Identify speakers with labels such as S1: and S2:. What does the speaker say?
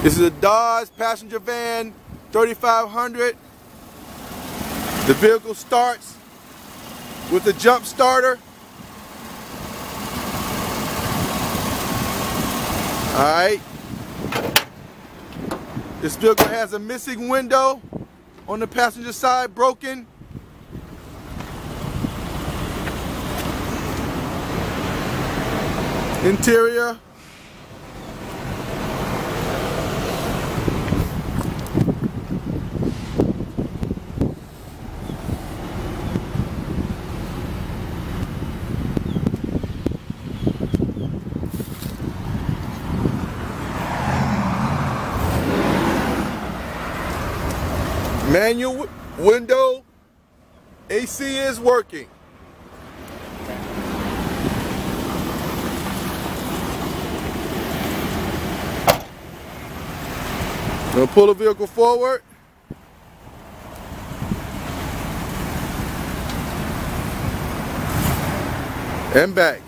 S1: This is a Dodge passenger van 3500. The vehicle starts with the jump starter. Alright. This vehicle has a missing window on the passenger side, broken. Interior. Manual window, AC is working. I'm going to pull the vehicle forward. And back.